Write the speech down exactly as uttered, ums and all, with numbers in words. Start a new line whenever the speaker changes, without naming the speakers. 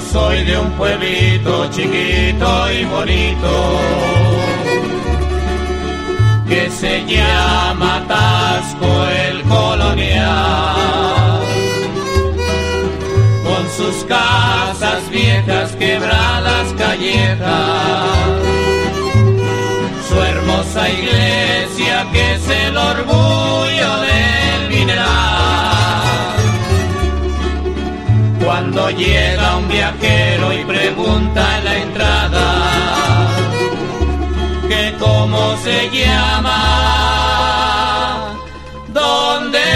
soy de un pueblito chiquito y bonito que se llama Tasco el Colonial, con sus casas viejas, quebradas callejas, su hermosa iglesia que es el orgullo del mineral. Cuando llega un viajero y pregunta en la entrada que cómo se llama, ¿dónde